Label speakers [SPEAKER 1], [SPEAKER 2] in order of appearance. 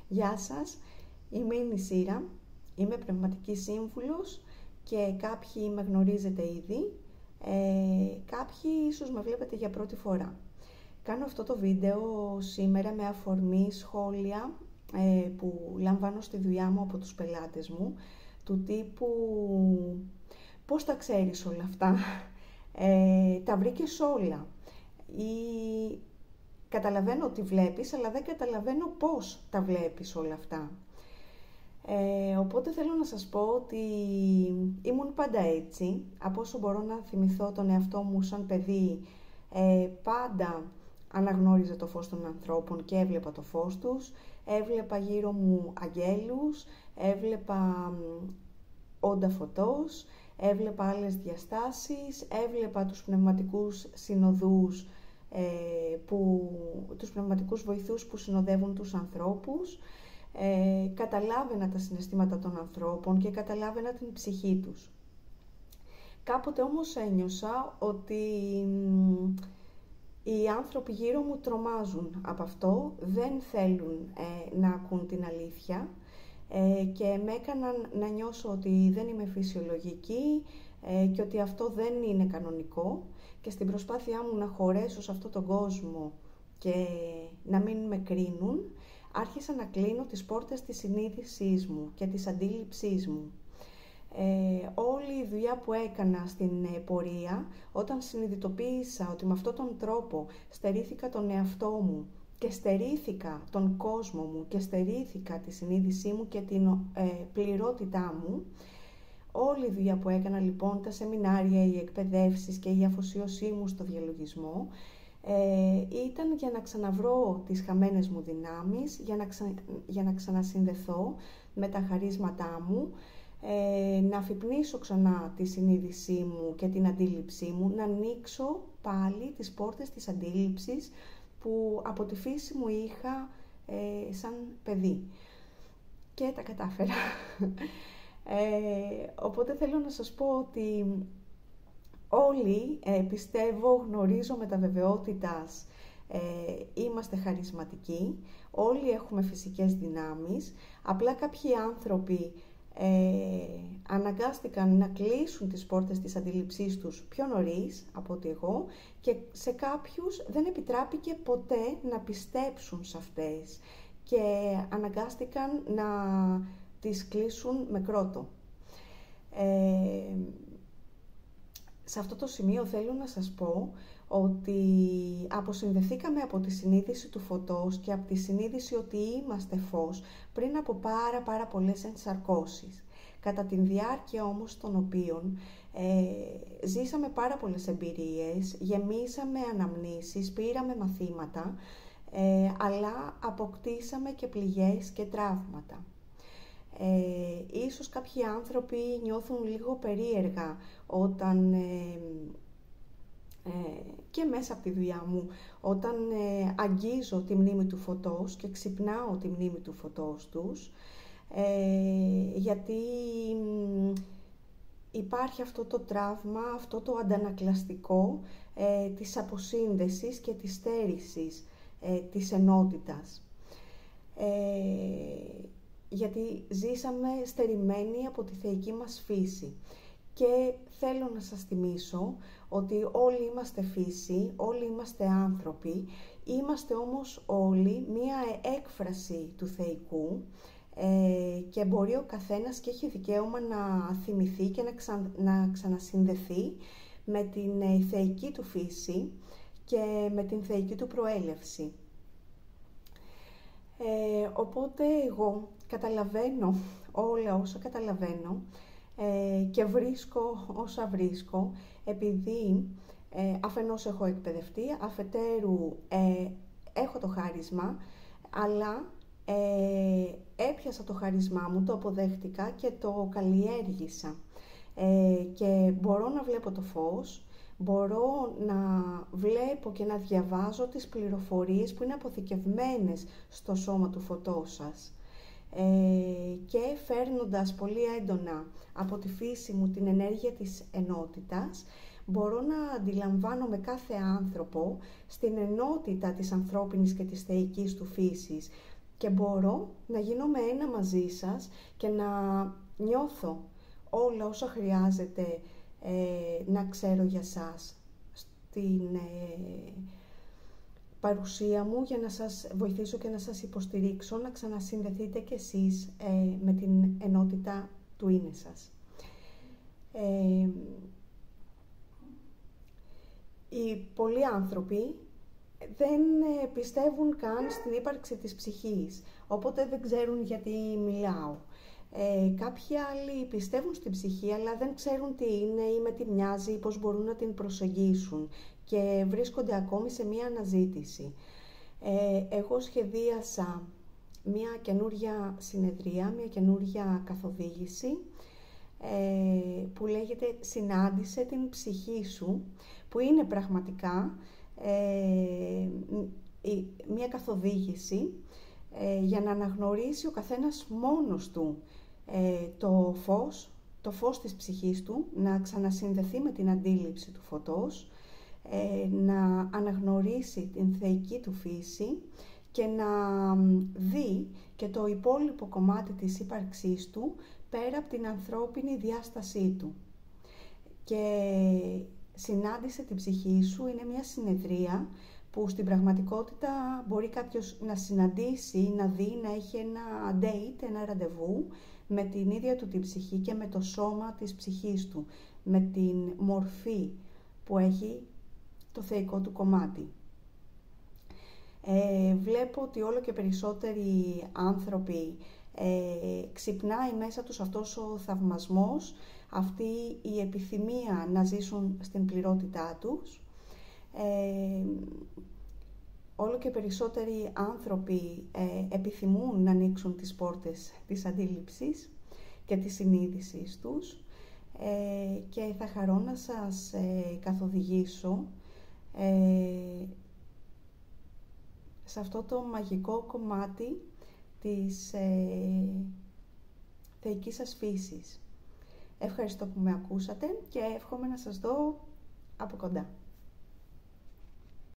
[SPEAKER 1] Γεια σας, είμαι η Νησίρα, είμαι πνευματική σύμβουλος και κάποιοι με γνωρίζετε ήδη, κάποιοι ίσως με βλέπετε για πρώτη φορά. Κάνω αυτό το βίντεο σήμερα με αφορμή σχόλια που λαμβάνω στη δουλειά μου από τους πελάτες μου, του τύπου «Πώς τα ξέρεις όλα αυτά, τα βρήκες όλα» ή «Καταλαβαίνω ότι βλέπεις, αλλά δεν καταλαβαίνω πώς τα βλέπεις όλα αυτά». Οπότε θέλω να σας πω ότι ήμουν πάντα έτσι, από όσο μπορώ να θυμηθώ τον εαυτό μου σαν παιδί, πάντα αναγνώριζα το φως των ανθρώπων και έβλεπα το φως τους, έβλεπα γύρω μου αγγέλους, έβλεπα όντα φωτός, έβλεπα άλλες διαστάσεις, έβλεπα τους πνευματικούς συνοδούς, τους πνευματικούς βοηθούς που συνοδεύουν τους ανθρώπους, καταλάβαινα τα συναισθήματα των ανθρώπων και καταλάβαινα την ψυχή τους. Κάποτε όμως ένιωσα ότι οι άνθρωποι γύρω μου τρομάζουν από αυτό, δεν θέλουν να ακούν την αλήθεια και με έκαναν να νιώσω ότι δεν είμαι φυσιολογική και ότι αυτό δεν είναι κανονικό, και στην προσπάθειά μου να χωρέσω σε αυτόν τον κόσμο και να μην με κρίνουν, άρχισα να κλείνω τις πόρτες της συνείδησής μου και της αντίληψής μου. Όλη η δουλειά που έκανα στην πορεία, όταν συνειδητοποίησα ότι με αυτόν τον τρόπο στερήθηκα τον εαυτό μου και στερήθηκα τον κόσμο μου και στερήθηκα τη συνείδησή μου και την πληρότητά μου, όλη η δουλειά που έκανα λοιπόν, τα σεμινάρια, οι εκπαιδεύσεις και η αφοσίωσή μου στο διαλογισμό, ήταν για να ξαναβρω τις χαμένες μου δυνάμεις, για να ξανασυνδεθώ με τα χαρίσματά μου, να αφυπνίσω ξανά τη συνείδησή μου και την αντίληψή μου, να ανοίξω πάλι τις πόρτες της αντίληψης που από τη φύση μου είχα σαν παιδί. Και τα κατάφερα. Οπότε θέλω να σας πω ότι όλοι, πιστεύω, γνωρίζω με τα βεβαιότητας, είμαστε χαρισματικοί, όλοι έχουμε φυσικές δυνάμεις, απλά κάποιοι άνθρωποι αναγκάστηκαν να κλείσουν τις πόρτες της αντίληψής τους πιο νωρίς από ότι εγώ, και σε κάποιους δεν επιτράπηκε ποτέ να πιστέψουν σε αυτές και αναγκάστηκαν να τις κλείσουν με κρότο. Σε αυτό το σημείο θέλω να σας πω ότι αποσυνδεθήκαμε από τη συνείδηση του φωτός και από τη συνείδηση ότι είμαστε φως πριν από πάρα πολλές ενσαρκώσεις, κατά τη διάρκεια όμως των οποίων ζήσαμε πάρα πολλές εμπειρίες, γεμίσαμε αναμνήσεις, πήραμε μαθήματα, αλλά αποκτήσαμε και πληγές και τραύματα. Ίσως κάποιοι άνθρωποι νιώθουν λίγο περίεργα όταν και μέσα από τη δουλειά μου, όταν αγγίζω τη μνήμη του φωτός και ξυπνάω τη μνήμη του φωτός τους, γιατί υπάρχει αυτό το τραύμα, αυτό το αντανακλαστικό της αποσύνδεσης και της στέρησης της ενότητας. Γιατί ζήσαμε στερημένοι από τη θεϊκή μας φύση. Και θέλω να σας θυμίσω ότι όλοι είμαστε φύση, όλοι είμαστε άνθρωποι, είμαστε όμως όλοι μία έκφραση του θεϊκού, και μπορεί ο καθένας και έχει δικαίωμα να θυμηθεί και να ξανασυνδεθεί με την θεϊκή του φύση και με την θεϊκή του προέλευση. Οπότε εγώ καταλαβαίνω όλα όσα καταλαβαίνω και βρίσκω όσα βρίσκω, επειδή αφενός έχω εκπαιδευτεί, αφετέρου έχω το χάρισμα, αλλά έπιασα το χάρισμά μου, το αποδέχτηκα και το καλλιέργησα, και μπορώ να βλέπω το φως, μπορώ να βλέπω και να διαβάζω τις πληροφορίες που είναι αποθηκευμένες στο σώμα του φωτός σας, και φέρνοντας πολύ έντονα από τη φύση μου την ενέργεια της ενότητας, μπορώ να αντιλαμβάνομαι κάθε άνθρωπο στην ενότητα της ανθρώπινης και της θεϊκής του φύσης και μπορώ να γίνομαι ένα μαζί σας και να νιώθω όλα όσα χρειάζεται να ξέρω για σας στην παρουσία μου, για να σας βοηθήσω και να σας υποστηρίξω, να ξανασυνδεθείτε κι εσείς με την ενότητα του είναι σας. Οι πολλοί άνθρωποι δεν πιστεύουν καν στην ύπαρξη της ψυχής, οπότε δεν ξέρουν γιατί μιλάω. Κάποιοι άλλοι πιστεύουν στην ψυχή, αλλά δεν ξέρουν τι είναι ή με τι μοιάζει ή πώς μπορούν να την προσεγγίσουν και βρίσκονται ακόμη σε μία αναζήτηση. Εγώ σχεδίασα μία καινούρια συνεδρία, μία καινούρια καθοδήγηση που λέγεται «Συνάντησε την ψυχή σου», που είναι πραγματικά μία καθοδήγηση για να αναγνωρίσει ο καθένας μόνος του το φως της ψυχής του, να ξανασυνδεθεί με την αντίληψη του φωτός, να αναγνωρίσει την θεϊκή του φύση και να δει και το υπόλοιπο κομμάτι της ύπαρξής του πέρα από την ανθρώπινη διάστασή του. Και συνάντησε την ψυχή σου είναι μια συνεδρία που στην πραγματικότητα μπορεί κάποιος να συναντήσει, να δει, να έχει ένα date, ένα ραντεβού με την ίδια του την ψυχή και με το σώμα της ψυχής του, με την μορφή που έχει το θεϊκό του κομμάτι. Βλέπω ότι όλο και περισσότεροι άνθρωποι ξυπνάει μέσα τους αυτός ο θαυμασμός, αυτή η επιθυμία να ζήσουν στην πληρότητά τους. Όλο και περισσότεροι άνθρωποι επιθυμούν να ανοίξουν τις πόρτες της αντίληψης και της συνείδησης τους και θα χαρώ να σας καθοδηγήσω σε αυτό το μαγικό κομμάτι της θεϊκής σας φύσης. Ευχαριστώ που με ακούσατε και εύχομαι να σας δω από κοντά.